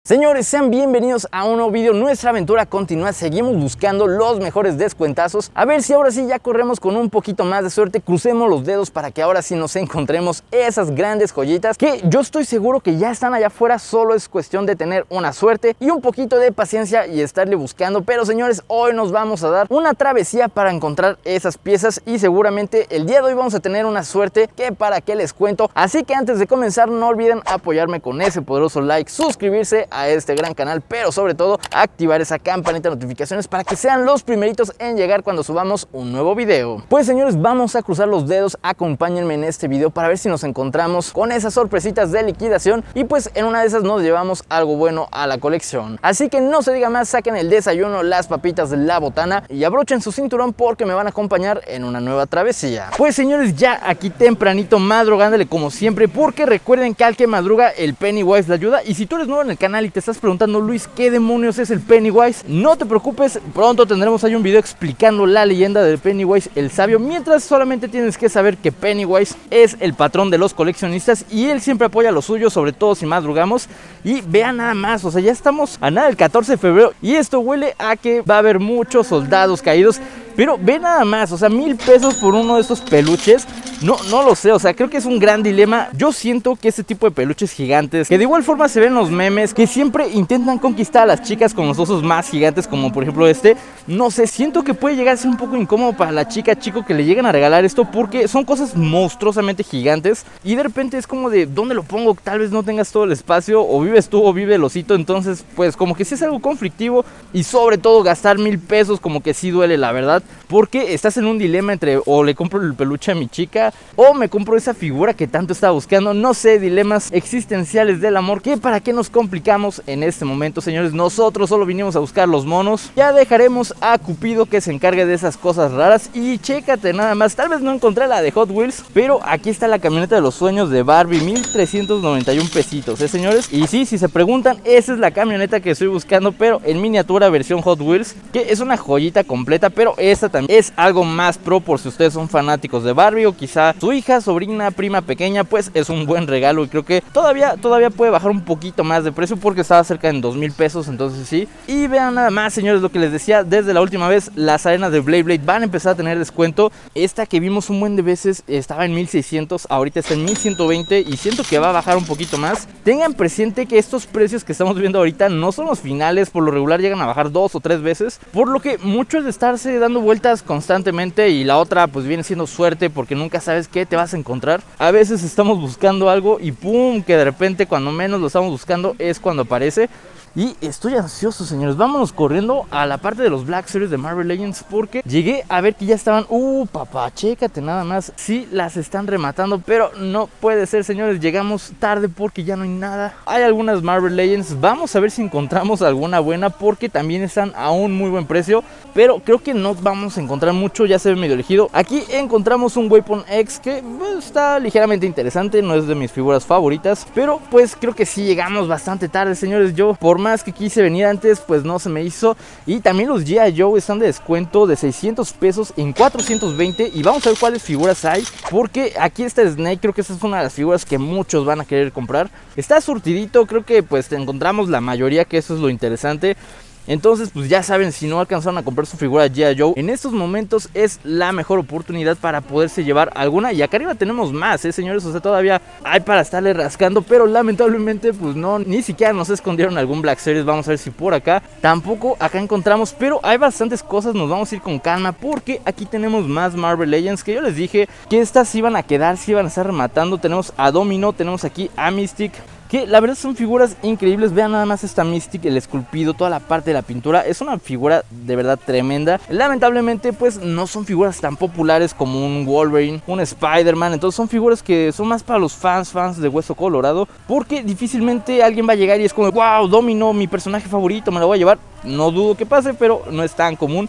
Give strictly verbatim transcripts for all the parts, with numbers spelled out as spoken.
Señores, sean bienvenidos a un nuevo video. Nuestra aventura continúa, seguimos buscando los mejores descuentazos. A ver si ahora sí ya corremos con un poquito más de suerte. Crucemos los dedos para que ahora sí nos encontremos esas grandes joyitas que yo estoy seguro que ya están allá afuera. Solo es cuestión de tener una suerte y un poquito de paciencia y estarle buscando. Pero señores, hoy nos vamos a dar una travesía para encontrar esas piezas y seguramente el día de hoy vamos a tener una suerte que para qué les cuento. Así que antes de comenzar no olviden apoyarme con ese poderoso like, suscribirse a este gran canal, pero sobre todo activar esa campanita de notificaciones para que sean los primeritos en llegar cuando subamos un nuevo video. Pues señores, vamos a cruzar los dedos, acompáñenme en este video para ver si nos encontramos con esas sorpresitas de liquidación y pues en una de esas nos llevamos algo bueno a la colección. Así que no se diga más, saquen el desayuno, las papitas, la botana y abrochen su cinturón porque me van a acompañar en una nueva travesía. Pues señores, ya aquí tempranito madrugándole como siempre, porque recuerden que al que madruga el Pennywise le ayuda. Y si tú eres nuevo en el canal y te estás preguntando, Luis, ¿qué demonios es el Pennywise? No te preocupes, pronto tendremos ahí un video explicando la leyenda del Pennywise el sabio. Mientras solamente tienes que saber que Pennywise es el patrón de los coleccionistas y él siempre apoya a los suyos, sobre todo si madrugamos. Y vean nada más, o sea, ya estamos a nada del catorce de febrero y esto huele a que va a haber muchos soldados caídos. Pero ve nada más, o sea, mil pesos por uno de estos peluches. No, no lo sé, o sea, creo que es un gran dilema. Yo siento que este tipo de peluches gigantes, que de igual forma se ven en los memes, que siempre intentan conquistar a las chicas con los osos más gigantes, como por ejemplo este. No sé, siento que puede llegar a ser un poco incómodo para la chica, chico, que le lleguen a regalar esto, porque son cosas monstruosamente gigantes. Y de repente es como de, ¿dónde lo pongo? Tal vez no tengas todo el espacio, o vives tú o vive el osito. Entonces, pues como que sí es algo conflictivo. Y sobre todo gastar mil pesos como que sí duele, la verdad. Porque estás en un dilema entre o le compro el peluche a mi chica o me compro esa figura que tanto estaba buscando. No sé, dilemas existenciales del amor que para qué nos complicamos en este momento, señores. Nosotros solo vinimos a buscar los monos. Ya dejaremos a Cupido que se encargue de esas cosas raras. Y chécate nada más, tal vez no encontré la de Hot Wheels, pero aquí está la camioneta de los sueños de Barbie, mil trescientos noventa y uno pesitos, ¿eh, señores? Y sí, si se preguntan, esa es la camioneta que estoy buscando, pero en miniatura versión Hot Wheels, que es una joyita completa, pero esta también es algo más pro por si ustedes son fanáticos de Barbie o quizá su hija, sobrina, prima pequeña, pues es un buen regalo y creo que todavía, todavía puede bajar un poquito más de precio porque estaba cerca de dos mil pesos, entonces sí. Y vean nada más, señores, lo que les decía desde la última vez, las arenas de Blade Blade van a empezar a tener descuento. Esta que vimos un buen de veces estaba en mil seiscientos, ahorita está en mil ciento veinte y siento que va a bajar un poquito más. Tengan presente que estos precios que estamos viendo ahorita no son los finales, por lo regular llegan a bajar dos o tres veces, por lo que mucho es de estarse dando vueltas constantemente y la otra pues viene siendo suerte porque nunca sabes qué te vas a encontrar. A veces estamos buscando algo y pum, que de repente cuando menos lo estamos buscando es cuando aparece. Y estoy ansioso, señores. Vámonos corriendo a la parte de los Black Series de Marvel Legends porque llegué a ver que ya estaban. Uh, papá, chécate nada más. Sí, las están rematando, pero no puede ser, señores. Llegamos tarde porque ya no hay nada. Hay algunas Marvel Legends. Vamos a ver si encontramos alguna buena porque también están a un muy buen precio. Pero creo que no vamos a encontrar mucho. Ya se ve medio elegido. Aquí encontramos un Weapon X que pues, está ligeramente interesante. No es de mis figuras favoritas, pero pues creo que sí llegamos bastante tarde, señores. Yo por más que quise venir antes, pues no se me hizo. Y también los G I. Joe están de descuento de seiscientos pesos en cuatrocientos veinte. Y vamos a ver cuáles figuras hay, porque aquí está Snake. Creo que esta es una de las figuras que muchos van a querer comprar. Está surtidito, creo que pues encontramos la mayoría, que eso es lo interesante. Entonces pues ya saben, si no alcanzaron a comprar su figura G I. Joe, en estos momentos es la mejor oportunidad para poderse llevar alguna. Y acá arriba tenemos más, ¿eh, señores? O sea, todavía hay para estarle rascando, pero lamentablemente pues no, ni siquiera nos escondieron algún Black Series. Vamos a ver si por acá tampoco acá encontramos, pero hay bastantes cosas. Nos vamos a ir con calma porque aquí tenemos más Marvel Legends, que yo les dije que estas iban a quedar, se iban a estar rematando. Tenemos a Domino, tenemos aquí a Mystic, que la verdad son figuras increíbles. Vean nada más esta Mystic, el esculpido, toda la parte de la pintura. Es una figura de verdad tremenda. Lamentablemente pues no son figuras tan populares como un Wolverine, un Spider-Man. Entonces son figuras que son más para los fans, fans de Hueso Colorado, porque difícilmente alguien va a llegar y es como, wow, Domino, mi personaje favorito, me lo voy a llevar. No dudo que pase, pero no es tan común.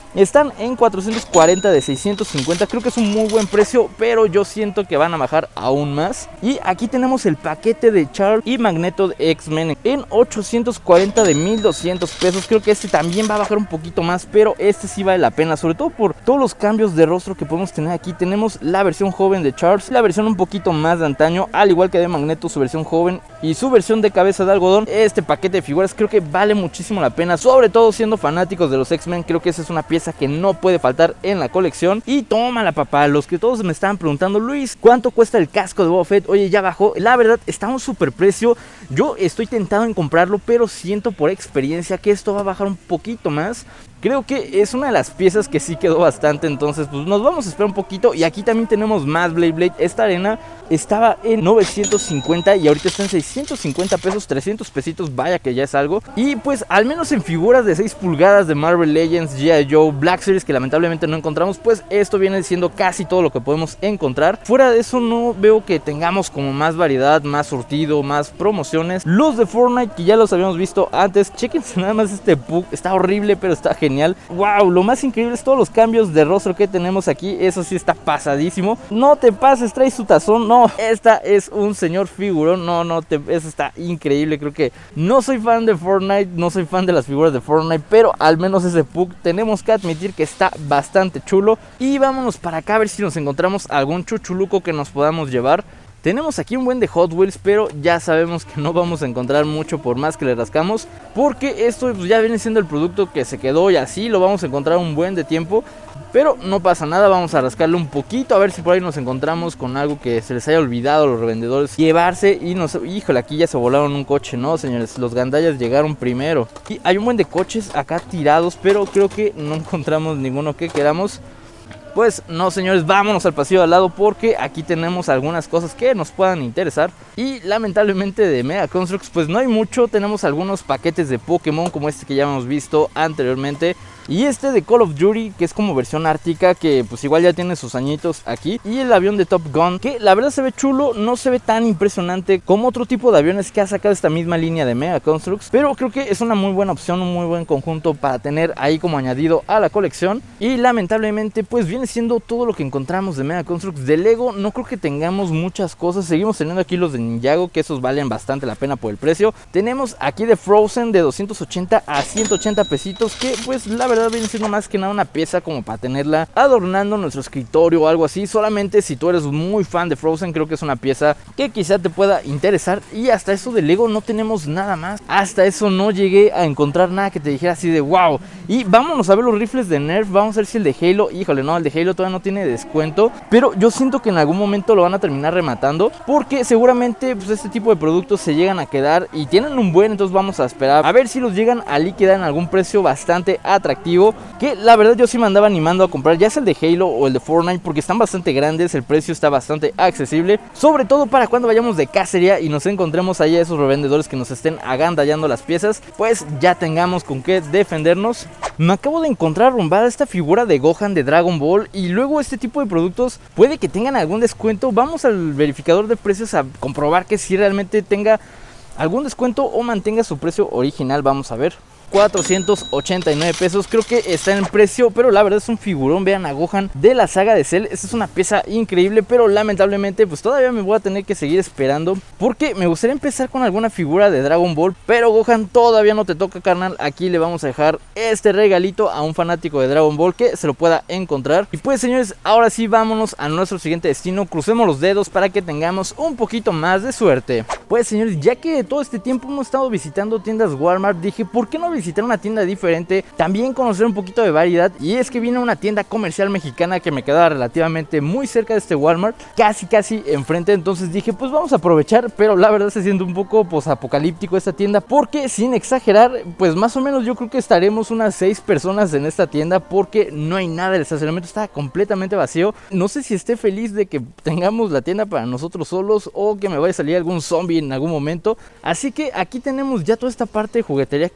están en cuatrocientos cuarenta de seiscientos cincuenta. Creo que es un muy buen precio, pero yo siento que van a bajar aún más. Y aquí tenemos el paquete de Charles y Magneto de X-Men en ochocientos cuarenta de mil doscientos pesos. Creo que este también va a bajar un poquito más, pero este sí vale la pena, sobre todo por todos los cambios de rostro que podemos tener aquí. Tenemos la versión joven de Charles, la versión un poquito más de antaño, al igual que de Magneto, su versión joven y su versión de cabeza de algodón. Este paquete de figuras creo que vale muchísimo la pena, sobre todo siendo fanáticos de los X-Men. Creo que esa es una pieza que no puede faltar en la colección. Y tómala, papá, los que todos me estaban preguntando: Luis, ¿cuánto cuesta el casco de Boba Fett? Oye, ya bajó. La verdad, está a un super precio. Yo estoy tentado en comprarlo, pero siento por experiencia que esto va a bajar un poquito más. Creo que es una de las piezas que sí quedó bastante, entonces pues nos vamos a esperar un poquito. Y aquí también tenemos más Blade Blade. Esta arena estaba en novecientos cincuenta y ahorita está en seiscientos cincuenta pesos, trescientos pesitos, vaya que ya es algo. Y pues al menos en figuras de seis pulgadas de Marvel Legends, G I. Joe, Black Series, que lamentablemente no encontramos, pues esto viene siendo casi todo lo que podemos encontrar. Fuera de eso no veo que tengamos como más variedad, más surtido, más promociones. Los de Fortnite, que ya los habíamos visto antes, chequense nada más este Pug, está horrible pero está genial. Genial. Wow, lo más increíble es todos los cambios de rostro que tenemos aquí. Eso sí está pasadísimo. No te pases, trae su tazón. No, esta es un señor figurón. No, no, te, eso está increíble. Creo que no soy fan de Fortnite, no soy fan de las figuras de Fortnite, pero al menos ese Pug tenemos que admitir que está bastante chulo. Y vámonos para acá a ver si nos encontramos algún chuchuluco que nos podamos llevar. Tenemos aquí un buen de Hot Wheels, pero ya sabemos que no vamos a encontrar mucho por más que le rascamos, porque esto pues, ya viene siendo el producto que se quedó y así lo vamos a encontrar un buen de tiempo. Pero no pasa nada, vamos a rascarle un poquito a ver si por ahí nos encontramos con algo que se les haya olvidado a los revendedores llevarse. Y nos... Híjole, aquí ya se volaron un coche, ¿no, señores? Los gandallas llegaron primero. Y hay un buen de coches acá tirados, pero creo que no encontramos ninguno que queramos. Pues no, señores, vámonos al pasillo de al lado, porque aquí tenemos algunas cosas que nos puedan interesar. Y lamentablemente de Mega Construx pues no hay mucho. Tenemos algunos paquetes de Pokémon como este que ya hemos visto anteriormente, y este de Call of Duty, que es como versión ártica, que pues igual ya tiene sus añitos aquí. Y el avión de Top Gun, que la verdad se ve chulo, no se ve tan impresionante como otro tipo de aviones que ha sacado esta misma línea de Mega Construx, pero creo que es una muy buena opción, un muy buen conjunto para tener ahí como añadido a la colección. Y lamentablemente pues viene siendo todo lo que encontramos de Mega Construx. De Lego no creo que tengamos muchas cosas. Seguimos teniendo aquí los de Ninjago, que esos valen bastante la pena por el precio. Tenemos aquí de Frozen de doscientos ochenta a ciento ochenta pesitos, que pues la verdad viene siendo más que nada una pieza como para tenerla adornando nuestro escritorio o algo así. Solamente si tú eres muy fan de Frozen, creo que es una pieza que quizá te pueda interesar. Y hasta eso de Lego no tenemos nada más. Hasta eso no llegué a encontrar nada que te dijera así de wow. Y vámonos a ver los rifles de Nerf. Vamos a ver si el de Halo, híjole, no, el de Halo todavía no tiene descuento, pero yo siento que en algún momento lo van a terminar rematando, porque seguramente pues este tipo de productos se llegan a quedar y tienen un buen. Entonces vamos a esperar a ver si los llegan a liquidar en algún precio bastante atractivo, que la verdad yo sí me andaba animando a comprar, ya sea el de Halo o el de Fortnite, porque están bastante grandes, el precio está bastante accesible, sobre todo para cuando vayamos de cacería y nos encontremos ahí a esos revendedores que nos estén agandallando las piezas, pues ya tengamos con qué defendernos. Me acabo de encontrar arrumbada esta figura de Gohan de Dragon Ball, y luego este tipo de productos puede que tengan algún descuento. Vamos al verificador de precios a comprobar que si realmente tenga algún descuento o mantenga su precio original. Vamos a ver. cuatrocientos ochenta y nueve pesos, creo que está en precio, pero la verdad es un figurón. Vean a Gohan de la saga de Cell, esta es una pieza increíble, pero lamentablemente pues todavía me voy a tener que seguir esperando, porque me gustaría empezar con alguna figura de Dragon Ball, pero Gohan todavía no te toca, carnal. Aquí le vamos a dejar este regalito a un fanático de Dragon Ball que se lo pueda encontrar. Y pues, señores, ahora sí vámonos a nuestro siguiente destino. Crucemos los dedos para que tengamos un poquito más de suerte. Pues, señores, ya que todo este tiempo hemos estado visitando tiendas Walmart, dije, ¿por qué no visitar una tienda diferente? También conocer un poquito de variedad. Y es que vine a una tienda comercial mexicana que me quedaba relativamente muy cerca de este Walmart, casi casi enfrente. Entonces dije, pues vamos a aprovechar, pero la verdad se siente un poco pues apocalíptico esta tienda, porque sin exagerar, pues más o menos yo creo que estaremos unas seis personas en esta tienda, porque no hay nada, el estacionamiento está completamente vacío. No sé si esté feliz de que tengamos la tienda para nosotros solos o que me vaya a salir algún zombie en algún momento. Así que aquí tenemos ya toda esta parte de juguetería, que esta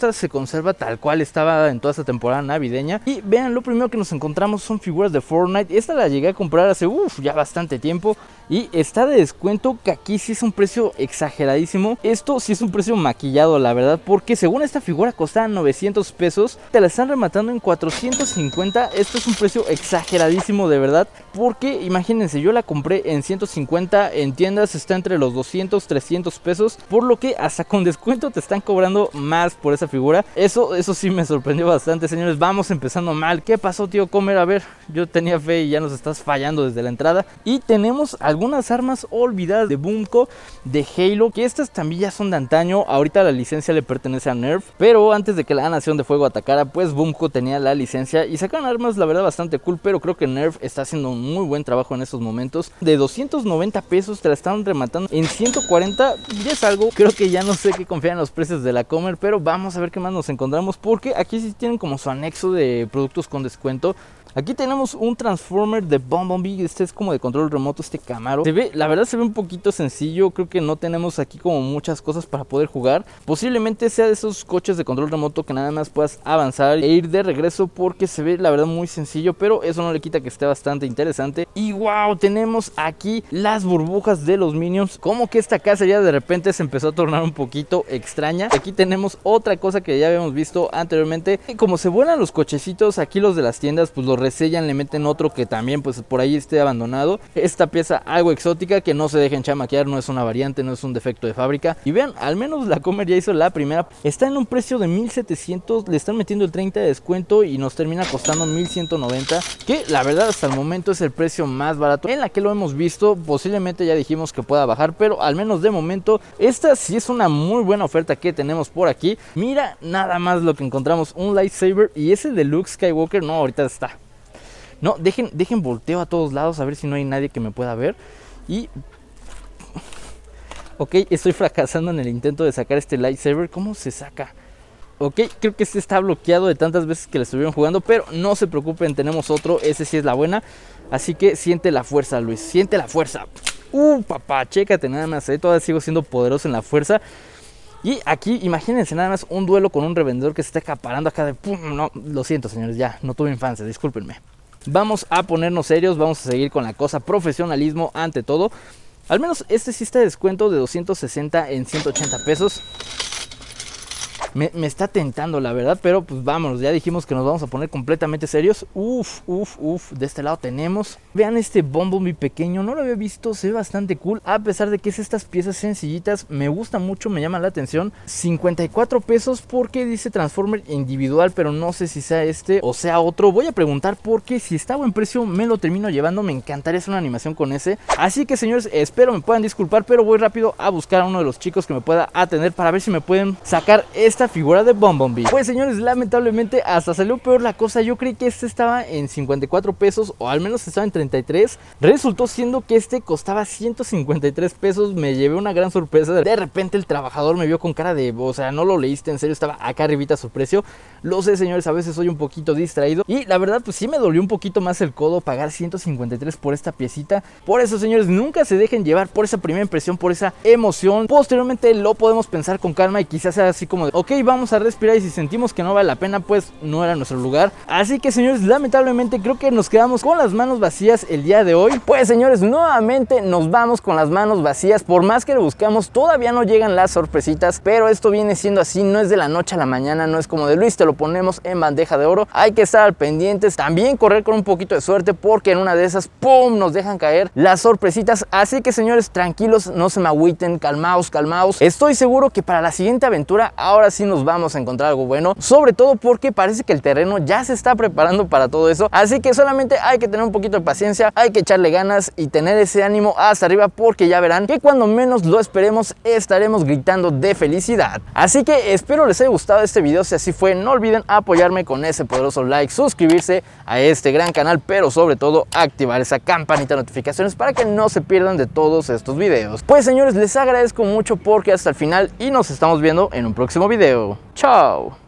cosa se conserva tal cual estaba en toda esta temporada navideña. Y vean, lo primero que nos encontramos son figuras de Fortnite. Esta la llegué a comprar hace uff, ya bastante tiempo y está de descuento, que aquí sí es un precio exageradísimo. Esto sí es un precio maquillado, la verdad, porque según esta figura costaba novecientos pesos, te la están rematando en cuatrocientos cincuenta. Esto es un precio exageradísimo, de verdad, porque imagínense, yo la compré en ciento cincuenta, en tiendas está entre los doscientos, trescientos pesos, por lo que hasta con descuento te están cobrando más por esa figura. Eso, eso sí me sorprendió bastante, señores. Vamos empezando mal. ¿Qué pasó, tío Comer? A ver, yo tenía fe y ya nos estás fallando desde la entrada. Y tenemos algunas armas olvidadas de Bumco, de Halo, que estas también ya son de antaño. Ahorita la licencia le pertenece a Nerf, pero antes de que la Nación de Fuego atacara, pues Bumco tenía la licencia y sacaron armas, la verdad, bastante cool. Pero creo que Nerf está haciendo un muy buen trabajo en estos momentos. De doscientos noventa pesos te la están rematando en ciento cuarenta. Ya es algo, creo que ya no sé qué confiar en los precios de la Comer, pero vamos a ver qué más nos encontramos, porque aquí sí tienen como su anexo de productos con descuento. Aquí tenemos un Transformer de Bumblebee. Este es como de control remoto, este Camaro. Se ve, la verdad se ve un poquito sencillo. Creo que no tenemos aquí como muchas cosas para poder jugar. Posiblemente sea de esos coches de control remoto que nada más puedas avanzar e ir de regreso, porque se ve la verdad muy sencillo, pero eso no le quita que esté bastante interesante. Y wow, tenemos aquí las burbujas de los Minions. Como que esta casa ya de repente se empezó a tornar un poquito extraña. Aquí tenemos otra cosa que ya habíamos visto anteriormente. Como se vuelan los cochecitos, aquí los de las tiendas pues los resellan, le meten otro que también pues por ahí esté abandonado. Esta pieza algo exótica, que no se dejen chamaquear, no es una variante, no es un defecto de fábrica. Y vean, al menos la Comer ya hizo la primera. Está en un precio de mil setecientos, le están metiendo el treinta de descuento y nos termina costando mil ciento noventa, que la verdad hasta el momento es el precio más barato en la que lo hemos visto. Posiblemente ya dijimos que pueda bajar, pero al menos de momento esta sí es una muy buena oferta que tenemos por aquí. Mira nada más lo que encontramos, un lightsaber, y ese de Luke Skywalker, no, ahorita está. No, dejen, dejen volteo a todos lados a ver si no hay nadie que me pueda ver. Y... ok, estoy fracasando en el intento de sacar este lightsaber. ¿Cómo se saca? Ok, creo que este está bloqueado de tantas veces que le estuvieron jugando, pero no se preocupen, tenemos otro. Ese sí es la buena. Así que siente la fuerza, Luis, siente la fuerza. Uh, papá, chécate nada más, ¿eh? Todavía sigo siendo poderoso en la fuerza. Y aquí, imagínense nada más un duelo con un revendedor que se está acaparando acá de... ¡pum! No, lo siento, señores, ya, no tuve infancia, discúlpenme. Vamos a ponernos serios, vamos a seguir con la cosa, profesionalismo ante todo. Al menos este sí está de descuento de doscientos sesenta en ciento ochenta pesos. Me, me está tentando, la verdad, pero pues vámonos, ya dijimos que nos vamos a poner completamente serios. Uf, uf, uf, de este lado tenemos. Vean este Bumblebee pequeño, no lo había visto, se ve bastante cool. A pesar de que es estas piezas sencillitas, me gusta mucho, me llama la atención. cincuenta y cuatro pesos porque dice Transformer individual, pero no sé si sea este o sea otro. Voy a preguntar porque si está a buen precio me lo termino llevando, me encantaría hacer una animación con ese. Así que señores, espero me puedan disculpar, pero voy rápido a buscar a uno de los chicos que me pueda atender para ver si me pueden sacar este esta figura de Bumblebee. Pues señores, lamentablemente hasta salió peor la cosa. Yo creí que este estaba en cincuenta y cuatro pesos, o al menos estaba en treinta y tres. Resultó siendo que este costaba ciento cincuenta y tres pesos. Me llevé una gran sorpresa. De repente el trabajador me vio con cara de, o sea, no lo leíste en serio, estaba acá arribita su precio. Lo sé, señores, a veces soy un poquito distraído y la verdad pues sí me dolió un poquito más el codo pagar ciento cincuenta y tres por esta piecita. Por eso, señores, nunca se dejen llevar por esa primera impresión, por esa emoción. Posteriormente lo podemos pensar con calma y quizás sea así como de, ok, vamos a respirar, y si sentimos que no vale la pena, pues no era nuestro lugar. Así que señores, lamentablemente creo que nos quedamos con las manos vacías el día de hoy. Pues señores, nuevamente nos vamos con las manos vacías. Por más que lo buscamos, todavía no llegan las sorpresitas, pero esto viene siendo así, no es de la noche a la mañana, no es como de Luis, te lo ponemos en bandeja de oro. Hay que estar al pendientes, también correr con un poquito de suerte, porque en una de esas, ¡pum!, nos dejan caer las sorpresitas. Así que señores, tranquilos, no se me agüiten, calmaos, calmaos. Estoy seguro que para la siguiente aventura, ahora sí nos vamos a encontrar algo bueno, sobre todo porque parece que el terreno ya se está preparando para todo eso. Así que solamente hay que tener un poquito de paciencia, hay que echarle ganas y tener ese ánimo hasta arriba, porque ya verán que cuando menos lo esperemos estaremos gritando de felicidad. Así que espero les haya gustado este video. Si así fue, no olviden apoyarme con ese poderoso like, suscribirse a este gran canal, pero sobre todo activar esa campanita de notificaciones para que no se pierdan de todos estos videos. Pues señores, les agradezco mucho porque hasta el final y nos estamos viendo en un próximo video. Chao.